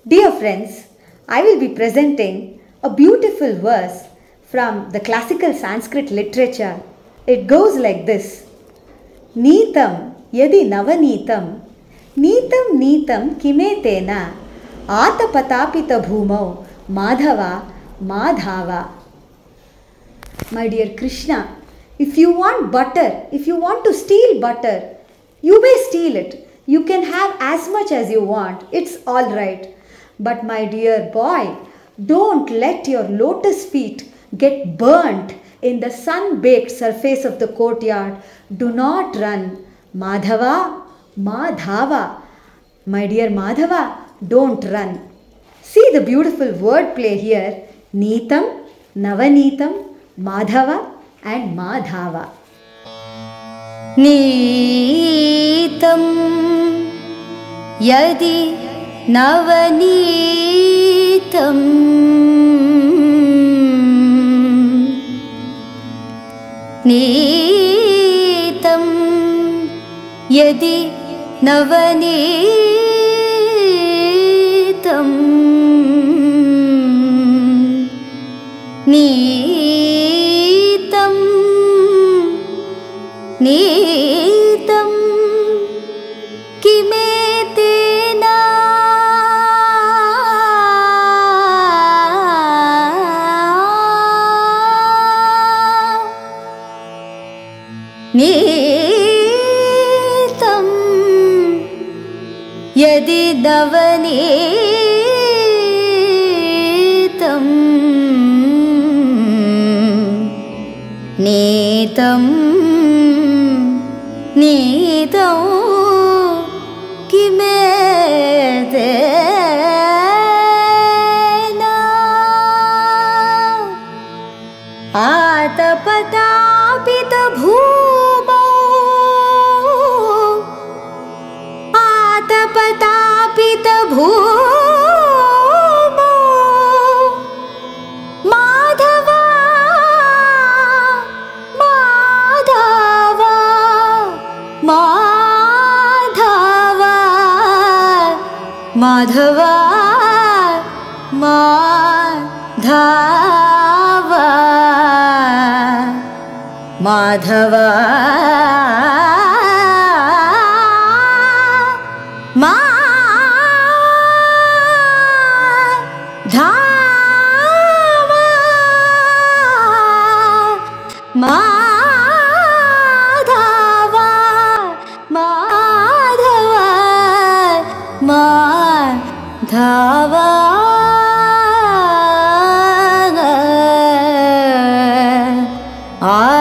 Dear friends, I will be presenting a beautiful verse from the classical Sanskrit literature. It goes like this. Neetam yadi navaneetam neetam neetam kimetena atapatapita bhumau madhava madhava. My dear Krishna, if you want butter, if you want to steal butter, you may steal it. You can have as much as you want. It's all right. But my dear boy, don't let your lotus feet get burnt in the sun-baked surface of the courtyard. Do not run. Madhava, Madhava. My dear Madhava, don't run. See the beautiful word play here. Neetam, Navaneetam, Madhava and Madhava. Neetam yadi navaneetam neetam yadi navaneetam neetam neetam kimetena neetam yadi navaneetam neetam neetam kimetena atapatapita bhumau atapatapita bhumau madhava madhava madhava madhava madhava madhava madhava madhava madhava madhava